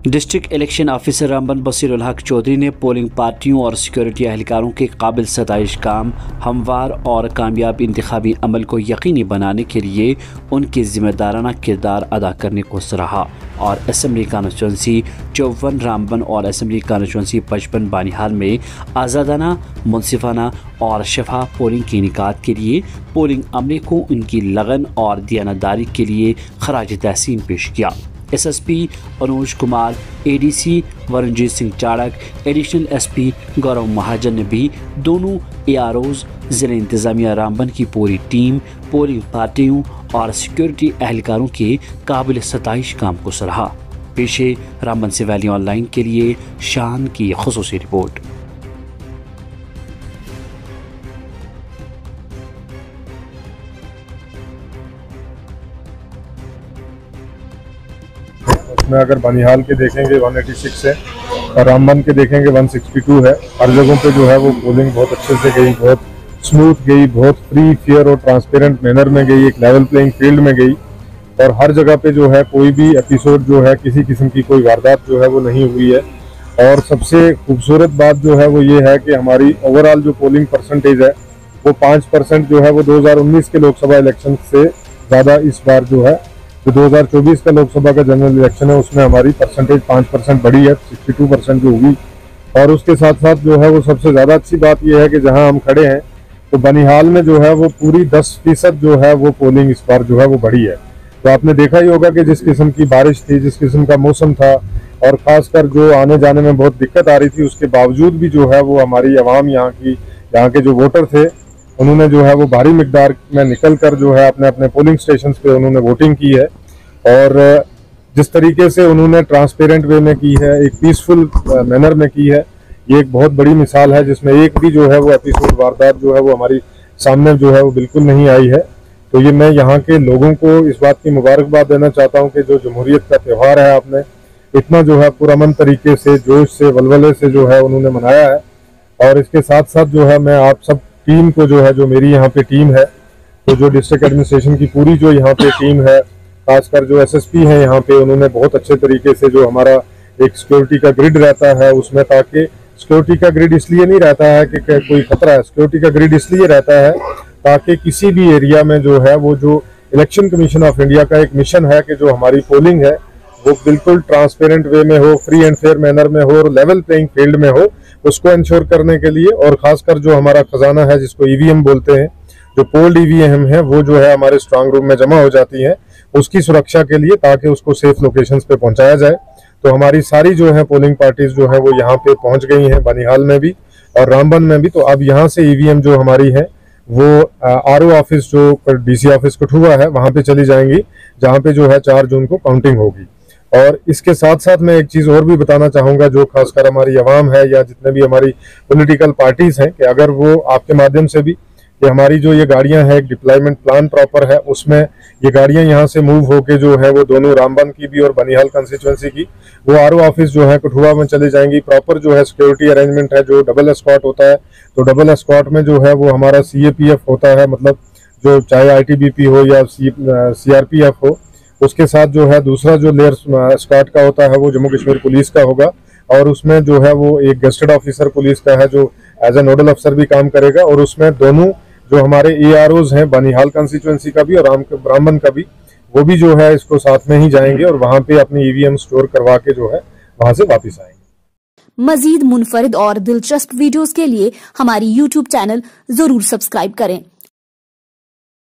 District election officer Ramban Basirul Haq Chaudhary ने polling पार्टियों और सिक्योरिटी एहलकारों के काबिल सताइश काम, हमवार और कामयाब इंतखाबी अमल को यकीनी बनाने के लिए उनके जिम्मेदाराना किरदार अदा करने को सराहा और असम्बली कॉन्स्टिट्यूंसी 54 रामबन और असम्बली कॉन्स्टिट्यूंसी 55 बानिहाल में आज़ादाना, मुनसिफाना और शफाफ पोलिंग के इनेकाद के लिए पोलिंग अमले को उनकी लगन और दयानतदारी के लिए खराज तहसीन पेश किया। SSP Anuj Kumar, ADC Varunjeet Singh Chadak, additional SP Gaurav Mahajan ने भी दोनों AROs, ज़िला इंतज़ामिया रामबन की पूरी टीम, पोलिंग पार्टियों और सिक्योरिटी एहलकारों के काबिल सताइश काम को सराहा। पेशे रामबन से वैली ऑनलाइन के लिए शान की खुसूसी रिपोर्ट। उसमें अगर बनिहाल के देखेंगे 186 है और रामबन के देखेंगे 162 है। हर जगहों पे जो है वो पोलिंग बहुत अच्छे से गई, बहुत स्मूथ गई, बहुत फ्री, फेयर और ट्रांसपेरेंट मैनर में गई, एक लेवल प्लेइंग फील्ड में गई और हर जगह पे जो है कोई भी एपिसोड जो है किसी किस्म की कोई वारदात जो है वो नहीं हुई है। और सबसे खूबसूरत बात जो है वो ये है कि हमारी ओवरऑल जो पोलिंग परसेंटेज है वो 5% जो है वो 2019 के लोकसभा इलेक्शन से ज़्यादा इस बार जो है जो 2024 का लोकसभा का जनरल इलेक्शन है उसमें हमारी परसेंटेज 5% बढ़ी है, 62% जो हुई। और उसके साथ साथ जो है वो सबसे ज़्यादा अच्छी बात यह है कि जहां हम खड़े हैं तो बनिहाल में जो है वो पूरी 10% जो है वो पोलिंग इस बार जो है वो बढ़ी है। तो आपने देखा ही होगा कि जिस किस्म की बारिश थी, जिस किस्म का मौसम था और ख़ासकर जो आने जाने में बहुत दिक्कत आ रही थी, उसके बावजूद भी जो है वो हमारी आवाम यहाँ के जो वोटर थे उन्होंने जो है वो भारी मिकदार में निकल कर जो है अपने अपने पोलिंग स्टेशन पे उन्होंने वोटिंग की है। और जिस तरीके से उन्होंने ट्रांसपेरेंट वे में की है, एक पीसफुल मैनर में की है, ये एक बहुत बड़ी मिसाल है जिसमें एक भी जो है वो एपिसोड वारदात जो है वो हमारी सामने जो है वो बिल्कुल नहीं आई है। तो ये मैं यहाँ के लोगों को इस बात की मुबारकबाद देना चाहता हूँ कि जो जमहूरियत का त्यौहार है आपने इतना जो है पुरअमन तरीके से, जोश से, वलवले से जो है उन्होंने मनाया है। और इसके साथ साथ जो है मैं आप सब टीम को जो है, जो मेरी यहाँ पे टीम है, तो जो डिस्ट्रिक्ट एडमिनिस्ट्रेशन की पूरी जो यहाँ पे टीम है, खासकर जो SSP है यहाँ पे, उन्होंने बहुत अच्छे तरीके से जो हमारा एक सिक्योरिटी का ग्रिड रहता है उसमें, ताकि सिक्योरिटी का ग्रिड इसलिए नहीं रहता है कि कोई खतरा है, सिक्योरिटी का ग्रिड इसलिए रहता है ताकि किसी भी एरिया में जो है वो जो इलेक्शन कमीशन ऑफ इंडिया का एक मिशन है कि जो हमारी पोलिंग है वो बिल्कुल ट्रांसपेरेंट वे में हो, फ्री एंड फेयर मैनर में हो और लेवल प्लेइंग फील्ड में हो, उसको इंश्योर करने के लिए। और खासकर जो हमारा खजाना है जिसको EVM बोलते हैं, जो पोल्ड EVM है वो जो है हमारे स्ट्रांग रूम में जमा हो जाती है उसकी सुरक्षा के लिए, ताकि उसको सेफ लोकेशंस पे पहुंचाया जाए। तो हमारी सारी जो है पोलिंग पार्टीज जो है वो यहाँ पे पहुंच गई हैं, बनिहाल में भी और रामबन में भी। तो अब यहाँ से EVM जो हमारी है वो RO ऑफिस जो DC ऑफिस कठुआ है वहां पे चली जाएंगी, जहाँ पे जो है 4 जून को काउंटिंग होगी। और इसके साथ साथ मैं एक चीज और भी बताना चाहूंगा, जो खासकर हमारी आवाम है या जितने भी हमारी पॉलिटिकल पार्टीज हैं, कि अगर वो आपके माध्यम से भी कि हमारी जो ये गाड़ियां हैं, एक डिप्लॉयमेंट प्लान प्रॉपर है, उसमें ये गाड़ियां यहाँ से मूव होके जो है वो दोनों रामबन की भी और बनिहाल कंस्टिट्यूंसी की वो RO ऑफिस जो है कठुआ में चले जाएंगी। प्रॉपर जो है सिक्योरिटी अरेंजमेंट है, जो डबल एस्कॉर्ट होता है, तो डबल एस्कॉर्ट में जो है वो हमारा CAPF होता है, मतलब जो चाहे ITBP हो या CRPF हो, उसके साथ जो है दूसरा जो लेयर एस्कॉर्ट का होता है वो जम्मू कश्मीर पुलिस का होगा। और उसमें जो है वो एक गेस्टेड ऑफिसर पुलिस का है जो एज ए नोडल अफसर भी काम करेगा। और उसमें दोनों जो हमारे AROs हैं बनिहाल कंस्टिट्यूंसी का भी और रामबन का भी, वो भी जो है इसको साथ में ही जाएंगे और वहां पे अपनी EVM स्टोर करवा के जो है वहां से वापस आएंगे। मजीद मुनफरिद और दिलचस्प वीडियोस के लिए हमारी YouTube चैनल जरूर सब्सक्राइब करें।